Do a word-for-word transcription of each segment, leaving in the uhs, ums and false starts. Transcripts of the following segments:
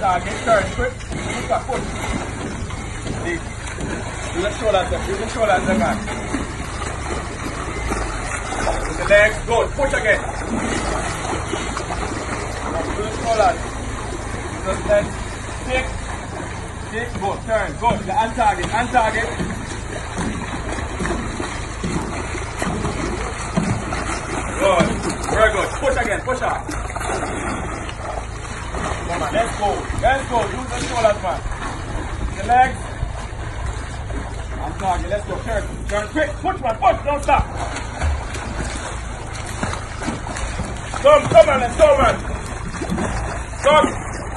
target, turn quick, push back, push. Lead. Use the shoulders, use the shoulders again. With the legs, good, push again. Use the shoulders. Use the legs, kick, kick, good, turn, good. The hand target, hand target. Good, very good, push again, push up. Come on, let's go, let's go, use the shoulders, man. The legs. And target, let's go, turn, turn quick, push man, push, don't stop. Come, come on, let's go, man. Come.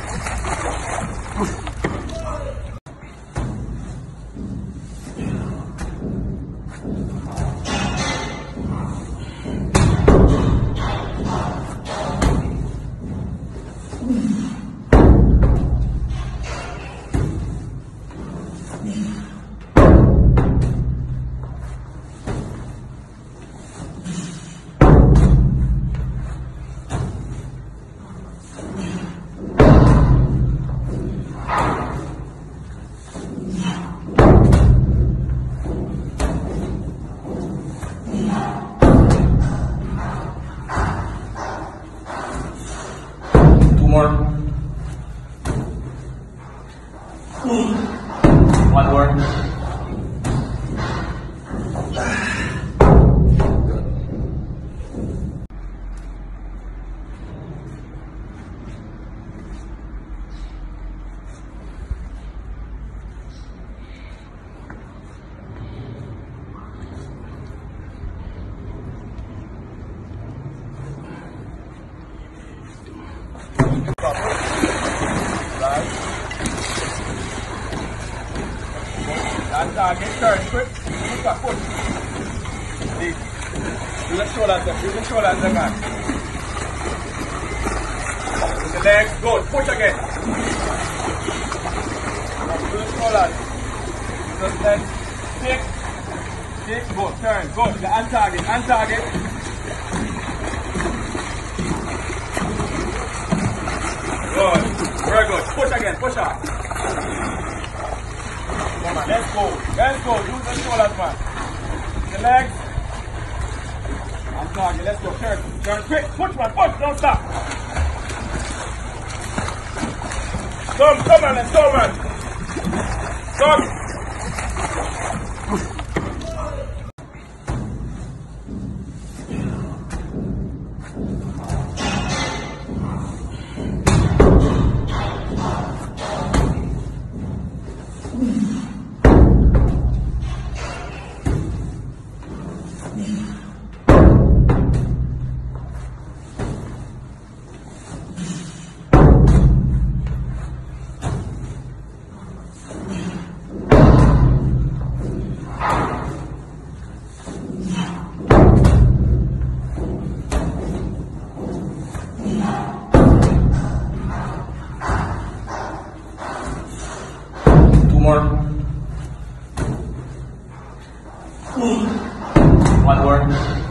More. One more. And target, turn quick, push back, push. Lead. Use the shoulders, use the shoulders again. With the legs, good, push again. Use the shoulders. Use the legs, kick, kick, good, turn, good. The hand target, hand target. Good, very good, push again, push up. Come on, let's go, let's go, use the shoulders, man. The legs. And target, let's go, turn, turn quick, push man, push, don't stop. Come, come on, let's go, man. Come. More. One more.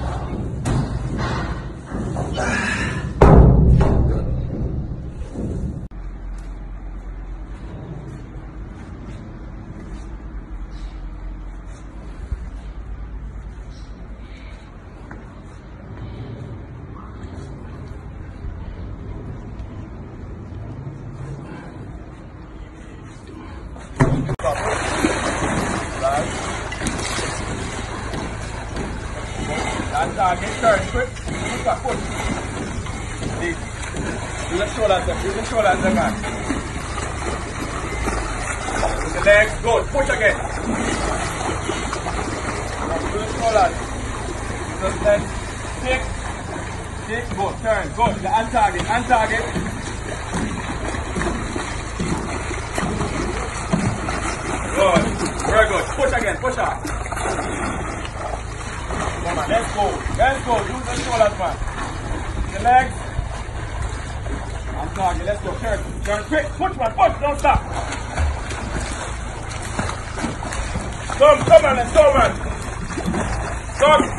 And target, turn quick, push back, push. Lead. Use the shoulders, use the shoulders again. With the legs, good, push again. Use the shoulders. Use the legs, kick, kick, good, turn, good. The hand target, hand target. Good, very good, push again, push up. Come on, let's go, let's go, use the shoulders, man. The legs. And target, let's go, turn, turn quick, push man, push, don't stop. Come, come on, let's go, man. Come.